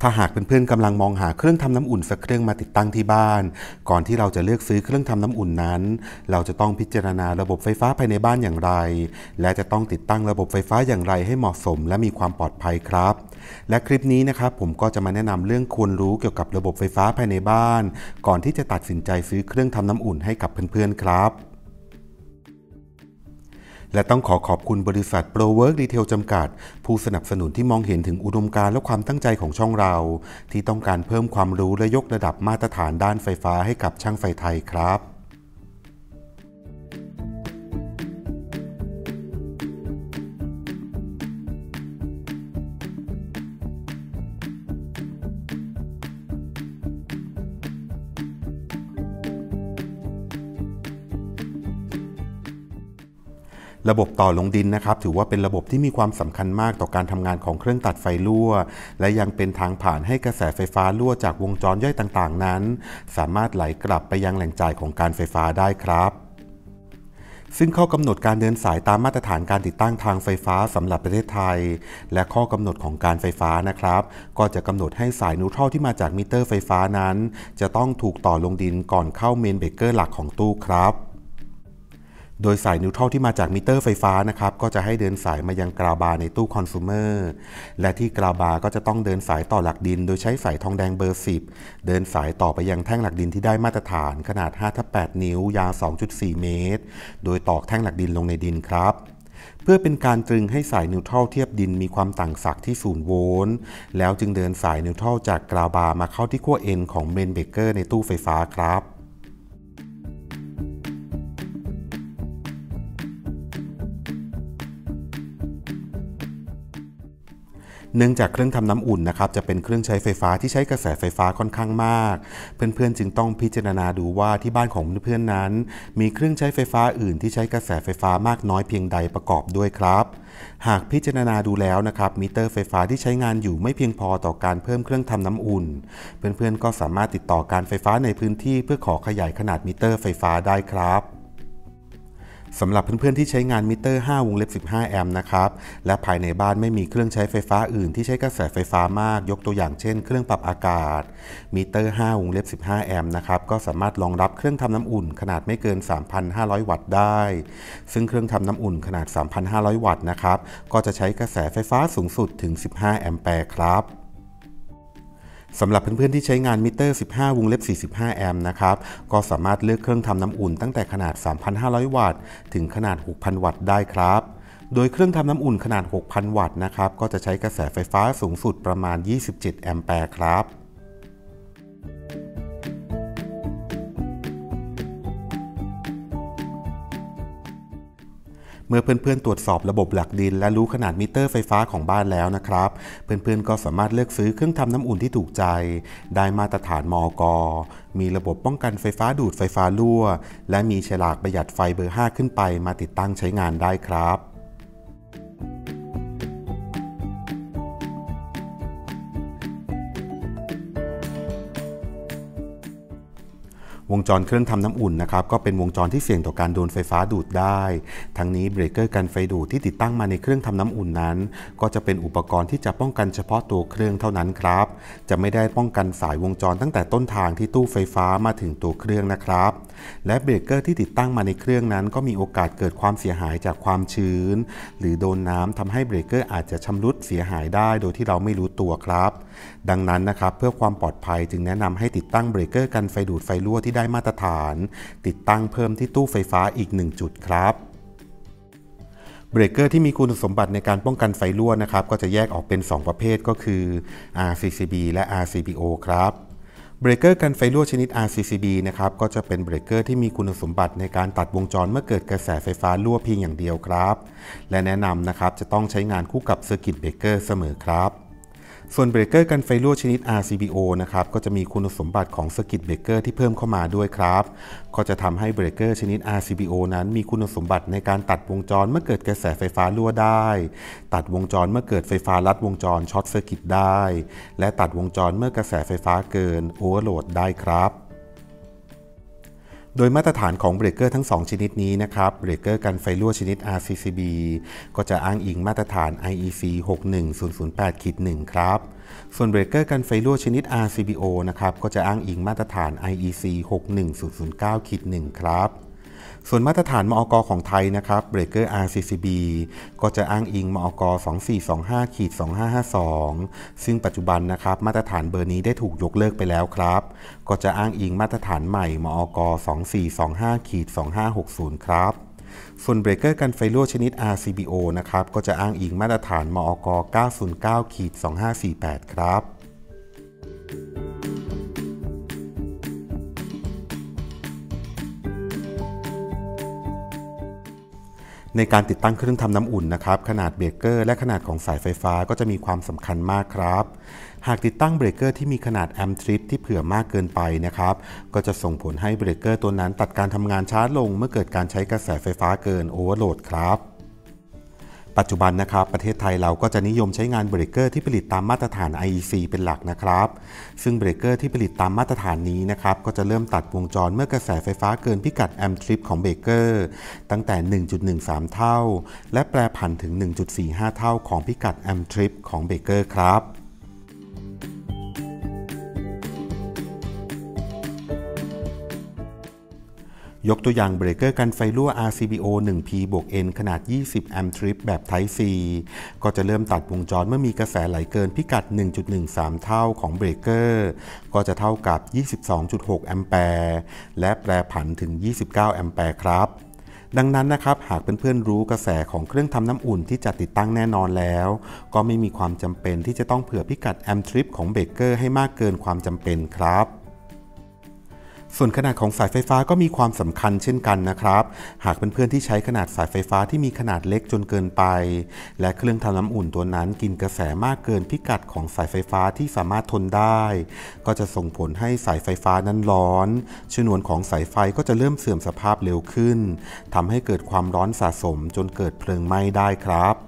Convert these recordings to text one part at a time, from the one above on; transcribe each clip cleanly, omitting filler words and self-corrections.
ถ้าหากเพื่อนๆกำลังมองหาเครื่องทำน้ำอุ่นสักเครื่องมาติดตั้งที่บ้านก่อนที่เราจะเลือกซื้อเครื่องทำน้ำอุ่นนั้นเราจะต้องพิจารณาระบบไฟฟ้าภายในบ้านอย่างไรและจะต้องติดตั้งระบบไฟฟ้าอย่างไรให้เหมาะสมและมีความปลอดภัยครับและคลิปนี้นะครับผมก็จะมาแนะนำเรื่องควรรู้เกี่ยวกับระบบไฟฟ้าภายในบ้านก่อนที่จะตัดสินใจซื้อเครื่องทำน้ำอุ่นให้กับเพื่อนๆครับและต้องขอบคุณบริษัท ProWork Retail จำกัดผู้สนับสนุนที่มองเห็นถึงอุดมการณ์และความตั้งใจของช่องเราที่ต้องการเพิ่มความรู้และยกระดับมาตรฐานด้านไฟฟ้าให้กับช่างไฟไทยครับระบบต่อลงดินนะครับถือว่าเป็นระบบที่มีความสำคัญมากต่อการทำงานของเครื่องตัดไฟรั่วและยังเป็นทางผ่านให้กระแสไฟฟ้ารั่วจากวงจรย่อยต่างๆนั้นสามารถไหลกลับไปยังแหล่งจ่ายของการไฟฟ้าได้ครับซึ่งข้อกำหนดการเดินสายตามมาตรฐานการติดตั้งทางไฟฟ้าสำหรับประเทศไทยและข้อกำหนดของการไฟฟ้านะครับก็จะกำหนดให้สายนิวทรัลที่มาจากมิเตอร์ไฟฟ้านั้นจะต้องถูกต่อลงดินก่อนเข้าเมนเบรกเกอร์หลักของตู้ครับโดยสายนิวทรัลที่มาจากมิเตอร์ไฟฟ้านะครับก็จะให้เดินสายมายังกราวบาร์ในตู้คอน sumer และที่กราวบาร์ก็จะต้องเดินสายต่อหลักดินโดยใช้สายทองแดงเบอร์ 10เดินสายต่อไปยังแท่งหลักดินที่ได้มาตรฐานขนาด 5/8 นิ้วยาว 2.4 เมตรโดยตอกแท่งหลักดินลงในดินครับเพื่อเป็นการตรึงให้สายนิวทรัลเทียบดินมีความต่างศักย์ที่0โวลต์แล้วจึงเดินสายนิวทรัลจากกราวบาร์มาเข้าที่ขั้ว N ของเมนเบรกเกอร์ในตู้ไฟฟ้าครับเนื่องจากเครื่องทำน้ำอุ่นนะครับจะเป็นเครื่องใช้ไฟฟ้าที่ใช้กระแสไฟฟ้าค่อนข้างมากเพื่อนๆจึงต้องพิจารณาดูว่าที่บ้านของเพื่อนๆนั้นมีเครื่องใช้ไฟฟ้าอื่นที่ใช้กระแสไฟฟ้ามากน้อยเพียงใดประกอบด้วยครับหากพิจารณาดูแล้วนะครับมิเตอร์ไฟฟ้าที่ใช้งานอยู่ไม่เพียงพอต่อการเพิ่มเครื่องทำน้ำอุ่นเพื่อนๆก็สามารถติดต่อการไฟฟ้าในพื้นที่เพื่อขอขยายขนาดมิเตอร์ไฟฟ้าได้ครับสำหรับเพื่อนๆที่ใช้งานมิเตอร์5 วงเล็บ 15 แอมป์นะครับและภายในบ้านไม่มีเครื่องใช้ไฟฟ้าอื่นที่ใช้กระแสไฟฟ้ามากยกตัวอย่างเช่นเครื่องปรับอากาศมิเตอร์5 วงเล็บ 15 แอมป์นะครับก็สามารถรองรับเครื่องทำน้ำอุ่นขนาดไม่เกิน 3,500 วัตต์ได้ซึ่งเครื่องทำน้ำอุ่นขนาด 3,500 วัตต์นะครับก็จะใช้กระแสไฟฟ้าสูงสุดถึง 15 แอมแปร์ครับสำหรับเพื่อนๆที่ใช้งานมิเตอร์15 วงเล็บ 45 แอมป์นะครับก็สามารถเลือกเครื่องทำน้ำอุ่นตั้งแต่ขนาด 3,500 วัตต์ถึงขนาด 6,000 วัตต์ได้ครับโดยเครื่องทำน้ำอุ่นขนาด 6,000 วัตต์นะครับก็จะใช้กระแสไฟฟ้าสูงสุดประมาณ 27 แอมแปร์ครับเมื่อเพื่อนๆตรวจสอบระบบหลักดินและรู้ขนาดมิเตอร์ไฟฟ้าของบ้านแล้วนะครับเพื่อนๆก็สามารถเลือกซื้อเครื่องทำน้ำอุ่นที่ถูกใจได้มาตรฐานมก.มีระบบป้องกันไฟฟ้าดูดไฟฟ้ารั่วและมีฉลากประหยัดไฟเบอร์ 5 ขึ้นไปมาติดตั้งใช้งานได้ครับวงจรเครื่องทำน้ำอุ่นนะครับก็เป็นวงจรที่เสี่ยงต่อการโดนไฟฟ้าดูดได้ทั้งนี้เบรกเกอร์กันไฟดูดที่ติดตั้งมาในเครื่องทำน้ำอุ่นนั้นก็จะเป็นอุปกรณ์ที่จะป้องกันเฉพาะตัวเครื่องเท่านั้นครับจะไม่ได้ป้องกันสายวงจรตั้งแต่ต้นทางที่ตู้ไฟฟ้ามาถึงตัวเครื่องนะครับและเบรกเกอร์ที่ติดตั้งมาในเครื่องนั้นก็มีโอกาสเกิดความเสียหายจากความชื้นหรือโดนน้ำทำให้เบรกเกอร์อาจจะชำรุดเสียหายได้โดยที่เราไม่รู้ตัวครับดังนั้นนะครับเพื่อความปลอดภัยจึงแนะนำให้ติดตั้งเบรกเกอร์กันไฟดูดไฟรั่วที่ได้มาตรฐานติดตั้งเพิ่มที่ตู้ไฟฟ้าอีก1จุดครับเบรกเกอร์ที่มีคุณสมบัติในการป้องกันไฟรั่วนะครับก็จะแยกออกเป็น2ประเภทก็คือ RCCB และ RCBO ครับเบรกเกอร์กันไฟรั่วชนิด RCCB นะครับก็จะเป็นเบรกเกอร์ที่มีคุณสมบัติในการตัดวงจรเมื่อเกิดกระแสไฟฟ้ารั่วเพียงอย่างเดียวครับและแนะนำนะครับจะต้องใช้งานคู่กับเซอร์กิตเบรกเกอร์เสมอครับส่วนเบรกเกอร์กันไฟรั่วชนิด RCBO นะครับก็จะมีคุณสมบัติของเซอร์กิตเบรกเกอร์ที่เพิ่มเข้ามาด้วยครับก็จะทำให้เบรกเกอร์ชนิด RCBO นั้นมีคุณสมบัติในการตัดวงจรเมื่อเกิดกระแสไฟฟ้ารั่วได้ตัดวงจรเมื่อเกิดไฟฟ้าลัดวงจรช็อตเซอร์กิตได้และตัดวงจรเมื่อกระแสไฟฟ้าเกินโอเวอร์โหลดได้ครับโดยมาตรฐานของเบรกเกอร์ทั้ง2ชนิดนี้นะครับเบรกเกอร์กันไฟรั่วชนิด RCCB ก็จะอ้างอิงมาตรฐาน IEC 61008-1 ครับส่วนเบรกเกอร์กันไฟรั่วชนิด RCBO นะครับก็จะอ้างอิงมาตรฐาน IEC 61009-1 ครับส่วนมาตรฐานมอก.ของไทยนะครับเบรกเกอร์ RCCB ก็จะอ้างอิงมอก. 2425-2552ซึ่งปัจจุบันนะครับมาตรฐานเบอร์นี้ได้ถูกยกเลิกไปแล้วครับก็จะอ้างอิงมาตรฐานใหม่มอก. 2425-2560ครับส่วนเบรกเกอร์กันไฟรั่วชนิด RCBO นะครับก็จะอ้างอิงมาตรฐานมอก. 909-2548ครับในการติดตั้งเครื่องทำน้ำอุ่นนะครับขนาดเบรกเกอร์และขนาดของสายไฟฟ้าก็จะมีความสำคัญมากครับหากติดตั้งเบรกเกอร์ที่มีขนาดแอมป์ทริปที่เผื่อมากเกินไปนะครับก็จะส่งผลให้เบรกเกอร์ตัวนั้นตัดการทำงานช้าลงเมื่อเกิดการใช้กระแสไฟฟ้าเกินโอเวอร์โหลดครับปัจจุบันนะครับประเทศไทยเราก็จะนิยมใช้งานเบรกเกอร์ที่ผลิตตามมาตรฐาน IEC เป็นหลักนะครับซึ่งเบรกเกอร์ที่ผลิตตามมาตรฐานนี้นะครับก็จะเริ่มตัดวงจรเมื่อกระแสไฟฟ้าเกินพิกัดแอมป์ทริปของเบรกเกอร์ตั้งแต่ 1.13 เท่าและแปรผันถึง 1.45 เท่าของพิกัดแอมป์ทริปของเบรกเกอร์ครับยกตัวอย่างเบรกเกอร์กันไฟรั่ว RCBO 1P/N ขนาด20 แอมป์ทริปแบบ Type C ก็จะเริ่มตัดวงจรเมื่อมีกระแสไหลเกินพิกัด 1.13 เท่าของเบรกเกอร์ก็จะเท่ากับ 22.6 แอมป์แปร์และแปรผันถึง 29 แอมป์แปร์ครับดังนั้นนะครับหากเพื่อนๆรู้กระแสของเครื่องทำน้ำอุ่นที่จะติดตั้งแน่นอนแล้วก็ไม่มีความจำเป็นที่จะต้องเผื่อพิกัดแอมป์ทริปของเบรกเกอร์ให้มากเกินความจำเป็นครับส่วนขนาดของสายไฟฟ้าก็มีความสำคัญเช่นกันนะครับหากเพื่อนๆที่ใช้ขนาดสายไฟฟ้าที่มีขนาดเล็กจนเกินไปและเครื่องทำน้ำอุ่นตัวนั้นกินกระแสมากเกินพิกัดของสายไฟฟ้าที่สามารถทนได้ก็จะส่งผลให้สายไฟฟ้านั้นร้อนฉนวนของสายไฟก็จะเริ่มเสื่อมสภาพเร็วขึ้นทำให้เกิดความร้อนสะสมจนเกิดเพลิงไหม้ได้ครับ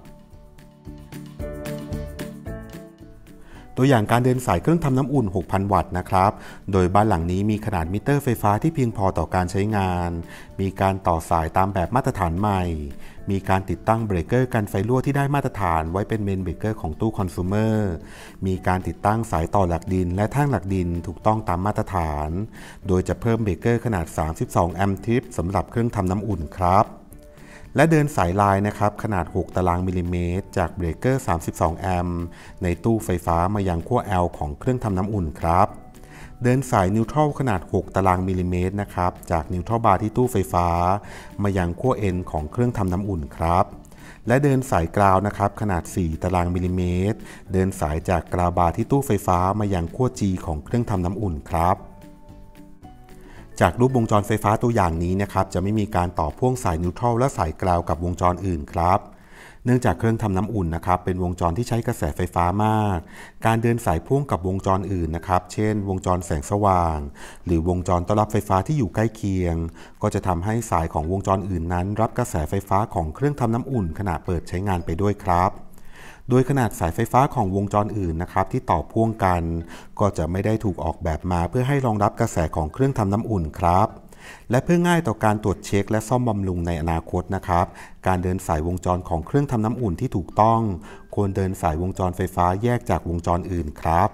ตัวอย่างการเดินสายเครื่องทำน้ำอุ่น 6,000 วัตต์นะครับโดยบ้านหลังนี้มีขนาดมิเตอร์ไฟฟ้าที่เพียงพอต่อการใช้งานมีการต่อสายตามแบบมาตรฐานใหม่มีการติดตั้งเบรกเกอร์กันไฟรั่วที่ได้มาตรฐานไว้เป็นเมนเบรกเกอร์ของตู้คอน sumer มีการติดตั้งสายต่อหลักดินและแท่งหลักดินถูกต้องตามมาตรฐานโดยจะเพิ่มเบรกเกอร์ขนาด 32 แอมป์ทริปสำหรับเครื่องทำน้ำอุ่นครับและเดินสายลายนะครับขนาด 6 ตารางมิลลิเมตรจากเบรกเกอร์ 32 แอมป์ในตู้ไฟฟ้ามายังขั้ว L ของเครื่องทำน้ำอุ่นครับเดินสายนิวทรัลขนาด 6 ตารางมิลลิเมตรนะครับจากนิวทรัลบาร์ที่ตู้ไฟฟ้ามายังขั้ว N ของเครื่องทำน้ำอุ่นครับและเดินสายกราวนะครับขนาด 4 ตารางมิลลิเมตรเดินสายจากกราวบาร์ที่ตู้ไฟฟ้ามายังขั้ว G ของเครื่องทำน้ำอุ่นครับจากรูปวงจรไฟฟ้าตัวอย่างนี้นะครับจะไม่มีการต่อพ่วงสายนิวทรัลและสายกราวกับวงจรอื่นครับเนื่องจากเครื่องทำน้ำอุ่นนะครับเป็นวงจรที่ใช้กระแสไฟฟ้ามากการเดินสายพ่วงกับวงจรอื่นนะครับเช่นวงจรแสงสว่างหรือวงจรต้อนรับไฟฟ้าที่อยู่ใกล้เคียงก็จะทำให้สายของวงจรอื่นนั้นรับกระแสไฟฟ้าของเครื่องทำน้ำอุ่นขณะเปิดใช้งานไปด้วยครับโดยขนาดสายไฟฟ้าของวงจรอื่นนะครับที่ต่อพ่วงกันก็จะไม่ได้ถูกออกแบบมาเพื่อให้รองรับกระแสของเครื่องทำน้ำอุ่นครับและเพื่อง่ายต่อการตรวจเช็คและซ่อมบำรุงในอนาคตนะครับการเดินสายวงจรของเครื่องทำน้ำอุ่นที่ถูกต้องควรเดินสายวงจรไฟฟ้าแยกจากวงจรอื่นครับ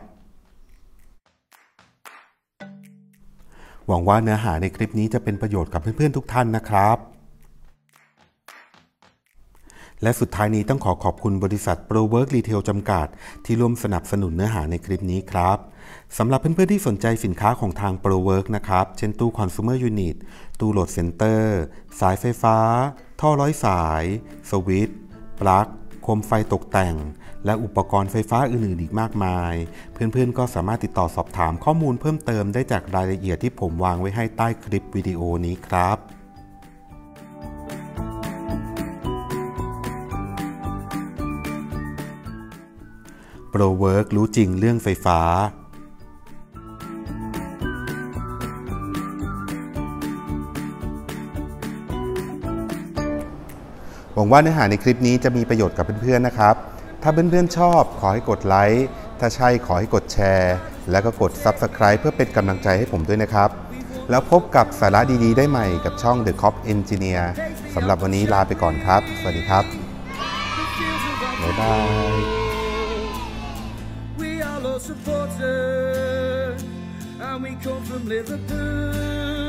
หวังว่าเนื้อหาในคลิปนี้จะเป็นประโยชน์กับเพื่อนๆทุกท่านนะครับและสุดท้ายนี้ต้องขอบคุณบริษัท ProWork Retail จำกัดที่ร่วมสนับสนุนเนื้อหาในคลิปนี้ครับสำหรับเพื่อนๆที่สนใจสินค้าของทาง ProWork นะครับเช่นตู้ Consumer Unit ตู้โหลดเซ็นเตอร์สายไฟฟ้าท่อร้อยสายสวิตช์ปลั๊กโคมไฟตกแต่งและอุปกรณ์ไฟฟ้าอื่นๆอีกมากมายเพื่อนๆก็สามารถติดต่อสอบถามข้อมูลเพิ่มเติมได้จากรายละเอียดที่ผมวางไว้ให้ใต้คลิปวิดีโอนี้ครับProWork รู้จริงเรื่องไฟฟ้าหวังว่าเนื้อหาในคลิปนี้จะมีประโยชน์กับเพื่อนๆนะครับถ้าเพื่อนๆชอบขอให้กดไลค์ถ้าใช่ขอให้กดแชร์แล้วก็กด Subscribe เพื่อเป็นกำลังใจให้ผมด้วยนะครับแล้วพบกับสาระดีๆได้ใหม่กับช่อง The Cop Engineer สำหรับวันนี้ลาไปก่อนครับสวัสดีครับบ๊ายบาย supporter, and we come from Liverpool.